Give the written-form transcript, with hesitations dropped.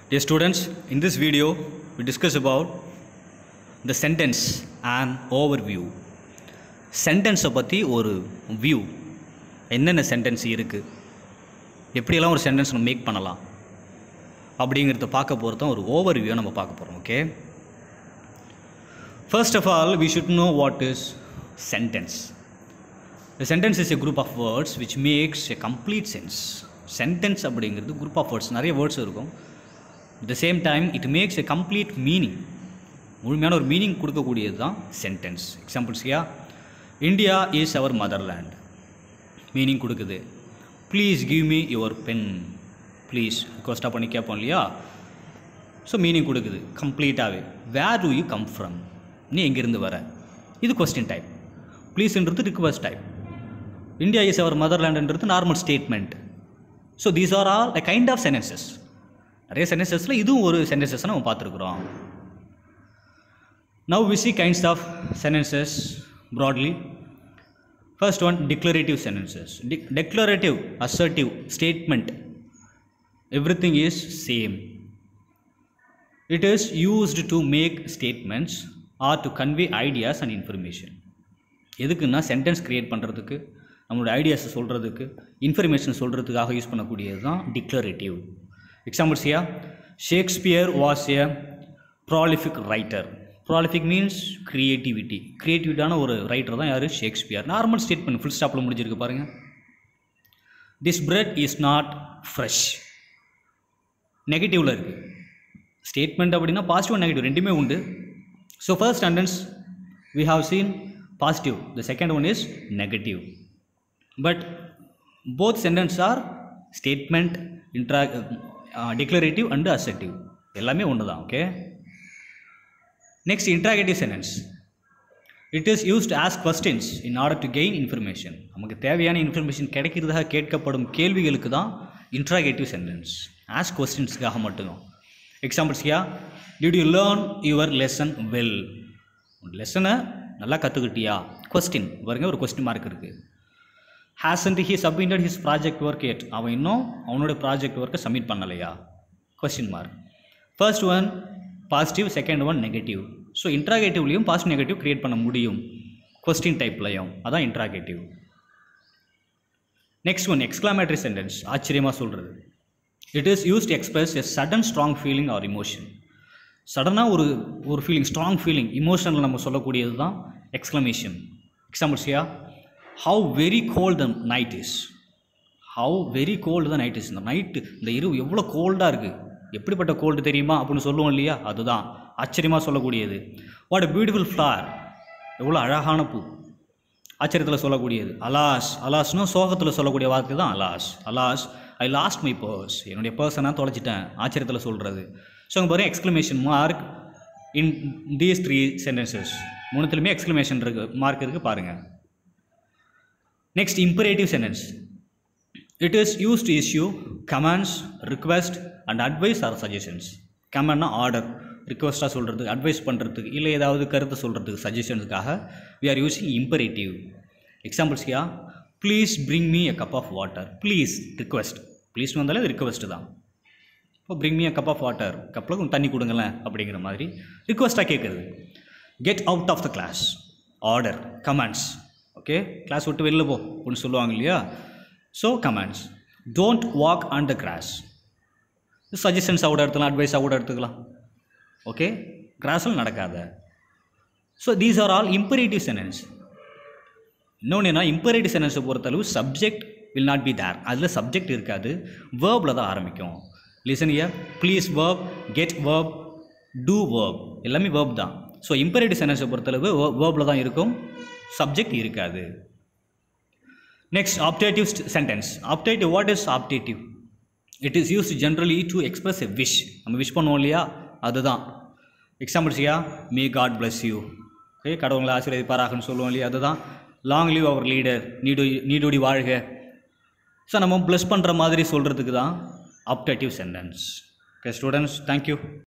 Dear students, in this video we discuss about the sentence and overview. Sentence பற்றி ஒரு view, என்னென்ன sentence இருக்குது, எப்படியெல்லாம் ஒரு சென்டென்ஸ் நம்ம மேக் பண்ணலாம் அப்படிங்கிறத பார்க்க போகிறது தான் ஒரு ஓவர்வியூ நம்ம பார்க்க போகிறோம். Okay, first of all we should know what is sentence. A sentence is a group of words which makes a complete sense. Sentence அப்படிங்கிறது group of words, நிறைய வேர்ட்ஸ் இருக்கும். At the same time it makes a complete meaning, முழுமையான ஒரு meaning கொடுக்கக்கூடியது தான் sentence. எக்ஸாம்பிள்ஸ்யா, India is our motherland, meaning கொடுக்குது. Please give me your pen, please ரிக்வஸ்ட்டாக பண்ணி கேட்போம் இல்லையா, ஸோ மீனிங் கொடுக்குது கம்ப்ளீட்டாகவே. Where do you come from, நீ எங்கேருந்து வர, இது கொஸ்டின் டைப். ப்ளீஸ்ன்றது request type. India is our மதர்லேண்டுன்றது normal statement. So these are all a kind of sentences. நிறைய சென்டென்சஸில் இதுவும் ஒரு சென்டென்சஸ் நம்ம பார்த்துருக்குறோம். Now we see kinds of sentences broadly. First one, declarative sentences. Declarative, assertive statement, everything is same. It is used to make statements or to convey ideas and information. எதுக்குன்னா sentence create பண்ணுறதுக்கு, நம்மளோட ஐடியாஸை சொல்கிறதுக்கு, information சொல்கிறதுக்காக use பண்ணக்கூடியது தான் declarative. Examples யா, Shakespeare was a prolific writer. Prolific means creativity. க்ரியேட்டிவிட்டான ஒரு ரைட்டர் தான் யார், ஷேக்ஸ்பியர். நார்மல் ஸ்டேட்மெண்ட், ஃபுல் ஸ்டாப்பில் முடிஞ்சிருக்கு பாருங்கள். This bread is not fresh, நெகட்டிவில் இருக்குது. ஸ்டேட்மெண்ட் அப்படின்னா பாசிட்டிவ் நெகட்டிவ் ரெண்டுமே உண்டு. So first sentence we have seen positive, the second one is negative, but both sentences are statement, declarative and assertive, எல்லாமே ஒன்று தான். Okay, next interrogative sentence. It is used to ask questions in order to gain information. நமக்கு தேவையான information கிடைக்கிறதாக கேட்கப்படும் கேள்விகளுக்கு தான் interrogative sentence. Ask கொஸ்டின்ஸுக்காக மட்டும்தான். எக்ஸாம்பிள்ஸ் யா, did you learn your lesson well, லெசனை நல்லா கற்றுக்கிட்டியா, கொஸ்டின் பாருங்க, ஒரு கொஸ்டின் மார்க் இருக்குது. Hasn't he submitted his project work yet, அவன் இன்னும் அவனோட ப்ராஜெக்ட் ஒர்க்கை சப்மிட் பண்ணலையா, question mark. First one positive, second one negative. So இன்ட்ராகேட்டிவ்லேயும் பாசிட்டிவ் நெகட்டிவ் க்ரியேட் பண்ண முடியும், கொஸ்டின் டைப்லையும். அதான் interrogative. Next one exclamatory sentence, ஆச்சரியமாக சொல்கிறது. It is use to express a sudden strong feeling R emotion. சடனாக ஒரு ஃபீலிங், ஸ்ட்ராங் ஃபீலிங், இமோஷனில் நம்ம சொல்லக்கூடியது தான் எக்ஸ்க்ளமேஷன். எக்ஸாம்பிள்ஸ் யா, how very cold the night is, how very cold the night is, இந்த நைட்டு, இந்த இரவு எவ்வளோ கோல்டாக இருக்குது, எப்படிப்பட்ட கோல்டு தெரியுமா அப்படின்னு சொல்லுவோம் இல்லையா, அதுதான் ஆச்சரியமாக சொல்லக்கூடியது. வாட் எ பியூட்டிஃபுல் ஃப்ளவர், எவ்வளோ அழகான பூ, ஆச்சரியத்தில் சொல்லக்கூடியது. அலாஸ், அலாஸ்னு சோகத்தில் சொல்லக்கூடிய வார்த்தை தான் alas. Alas, I lost my purse, என்னுடைய பர்ஸை நான் தொலைச்சிட்டேன், ஆச்சரியத்தில் சொல்கிறது. ஸோ அங்கே பாருங்கள் exclamation mark in these three sentences. மூணுத்துலையுமே எக்ஸ்க்ளமேஷன் இருக்குது, மார்க் இருக்குது பாருங்கள். Next imperative sentence. It is use to issue commands, request and advice or suggestions. கமாண்ட்னா ஆர்டர், ரிக்வெஸ்ட்டாக சொல்கிறதுக்கு, அட்வைஸ் பண்ணுறதுக்கு, இல்லை ஏதாவது கருத்து சொல்கிறதுக்கு, சஜஷன்ஸுக்காக we are using imperative. Examples யா, please bring me a cup of water. Please request, ப்ளீஸ்னு வந்தாலே அது ரிக்வெஸ்ட்டு தான். இப்போ bring me a cup of water, கப்பில் கொஞ்சம் தண்ணி கொடுங்களேன் அப்படிங்கிற மாதிரி ரிக்வெஸ்ட்டாக கேட்குறது. Get out of the class, order, commands. Okay, class விட்டு வெளில போ அப்படின்னு சொல்லுவாங்க இல்லையா, so commands. Don't walk on the grass, சஜஷன்ஸாக கூட எடுத்துக்கலாம், அட்வைஸாக கூட எடுத்துக்கலாம். ஓகே, கிராஸில் நடக்காத. So these are all imperative sentence. இன்னொன்று என்ன, இம்பரேட்டிவ் சென்டென்ஸை பொறுத்தளவு subject will not be there, அதில் சப்ஜெக்ட் இருக்காது, வேர்பில் தான் ஆரம்பிக்கும். Listen here, please verb, get verb, do verb, எல்லாமே வேர்ப் தான். ஸோ இம்பரேட்டிவ் சென்டென்ஸை பொறுத்தளவு வேர்பில் தான் இருக்கும், சப்ஜெக்ட் இருக்காது. Next optative sentence. Optative, what is optative? It is used generally to express a wish. நம்ம விஷ் பண்ணுவோம் இல்லையா, அதுதான். எக்ஸாம்பிள்ஸ் யா, may God bless you, okay, கடவுளை ஆசீர்வதிப்பாராகன்னு சொல்லுவோம் இல்லையா, அதுதான். லாங் லிவ் அவர் லீடர், நீடோடி வாழ்க. ஸோ நம்ம ப்ளஸ் பண்ணுற மாதிரி சொல்கிறதுக்கு தான் ஆப்டேட்டிவ் sentence. Okay students, thank you.